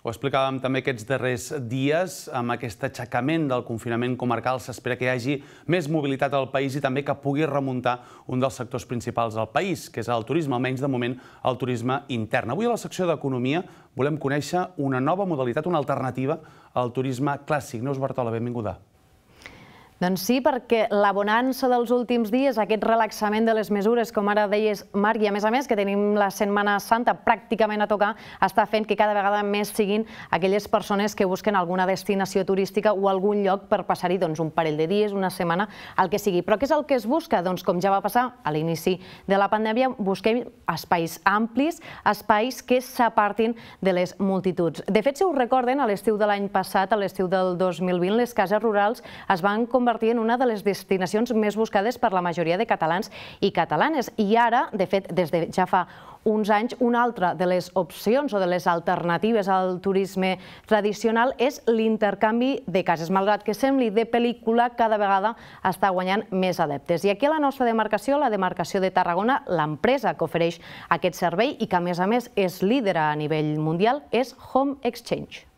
Ho explicàvem també aquests darrers dies, amb aquest aixecament del confinament comarcal s'espera que hi hagi més mobilitat al país i també que pugui remuntar un dels sectors principals del país, que és el turisme, almenys de moment el turisme intern. Avui a la secció d'Economia volem conèixer una nova modalitat, una alternativa al turisme clàssic. Neus Bartola, benvinguda. Doncs sí, perquè la bonança dels últims dies, aquest relaxament de les mesures, com ara deies, Marc, i a més que tenim la Setmana Santa pràcticament a tocar, està fent que cada vegada més siguin aquelles persones que busquen alguna destinació turística o algun lloc per passar-hi un parell de dies, una setmana, el que sigui. Però què és el que es busca? Doncs com ja va passar a l'inici de la pandèmia, busquem espais amplis, espais que s'apartin de les multituds. De fet, si us recorden, a l'estiu de l'any passat, a l'estiu del 2020, les cases rurals es van convertir en una de les destinacions més buscades per la majoria de catalans i catalanes. I ara, de fet, des de ja fa uns anys, una altra de les opcions o de les alternatives al turisme tradicional és l'intercanvi de cases. Malgrat que sembli de pel·lícula, cada vegada està guanyant més adeptes. I aquí a la nostra demarcació, la demarcació de Tarragona, l'empresa que ofereix aquest servei i que a més és líder a nivell mundial és Home Exchange.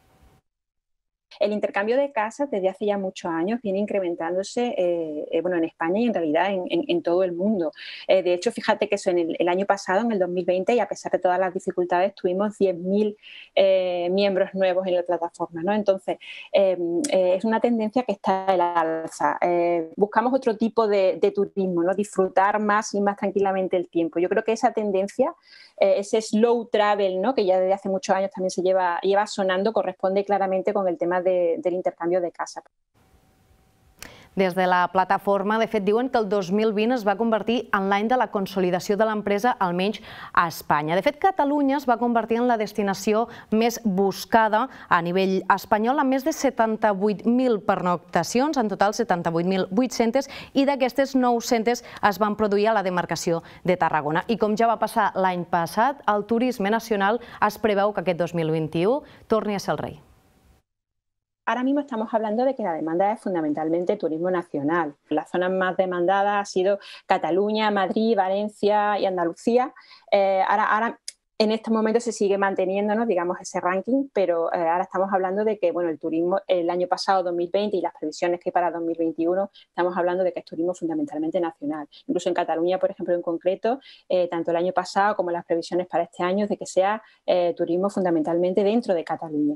El intercambio de casas desde hace ya muchos años viene incrementándose en España y en realidad en todo el mundo. De hecho, fíjate que eso en el año pasado, en el 2020, y a pesar de todas las dificultades, tuvimos 10.000 miembros nuevos en la plataforma, ¿no? Entonces, es una tendencia que está en la alza. Buscamos otro tipo de turismo, ¿no? Disfrutar más y más tranquilamente el tiempo. Yo creo que esa tendencia, ese slow travel, ¿no? Que ya desde hace muchos años también se lleva sonando, corresponde claramente con el tema del intercanvi de casa. Des de la plataforma, de fet, diuen que el 2020 es va convertir en l'any de la consolidació de l'empresa, almenys a Espanya. De fet, Catalunya es va convertir en la destinació més buscada a nivell espanyol, amb més de 78.000 pernoctacions, en total 78.800, i d'aquestes 900 es van produir a la demarcació de Tarragona. I com ja va passar l'any passat, el turisme nacional es preveu que aquest 2021 torni a ser el rei. Ahora mismo estamos hablando de que la demanda es fundamentalmente turismo nacional. Las zonas más demandadas han sido Cataluña, Madrid, Valencia y Andalucía. Ahora en estos momentos se sigue manteniendo, ¿no?, digamos, ese ranking, pero ahora estamos hablando de que el turismo el año pasado, 2020, y las previsiones que hay para 2021, estamos hablando de que es turismo fundamentalmente nacional. Incluso en Cataluña, por ejemplo, en concreto, tanto el año pasado como las previsiones para este año, de que sea turismo fundamentalmente dentro de Cataluña.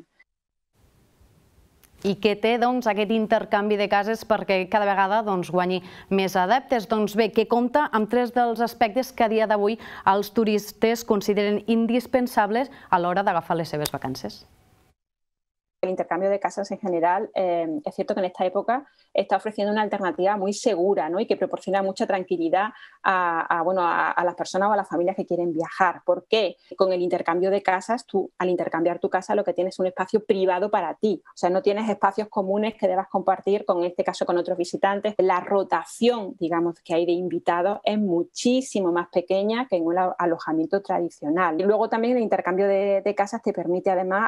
I què té aquest intercanvi de cases perquè cada vegada guanyi més adeptes? Doncs bé, que compta amb tres dels aspectes que a dia d'avui els turistes consideren indispensables a l'hora d'agafar les seves vacances. El intercambio de casas en general, es cierto que en esta época está ofreciendo una alternativa muy segura, ¿no?, y que proporciona mucha tranquilidad a las personas o a las familias que quieren viajar. ¿Por qué? Con el intercambio de casas, tú al intercambiar tu casa lo que tienes es un espacio privado para ti. O sea, no tienes espacios comunes que debas compartir, en este caso con otros visitantes. La rotación, digamos, que hay de invitados es muchísimo más pequeña que en un alojamiento tradicional. Y luego también el intercambio de casas te permite además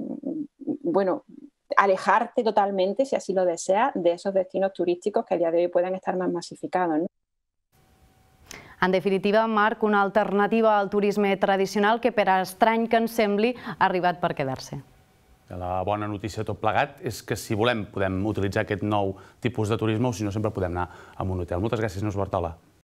alejarte totalmente, si así lo deseas, de esos destinos turísticos que a día de hoy puedan estar más masificados, ¿no? En definitiva, Marc, una alternativa al turisme tradicional que, per estrany que ens sembli, ha arribat per quedar-se. La bona notícia de tot plegat és que si volem podem utilitzar aquest nou tipus de turisme o si no sempre podem anar a un hotel. Moltes gràcies, Neus Bartola.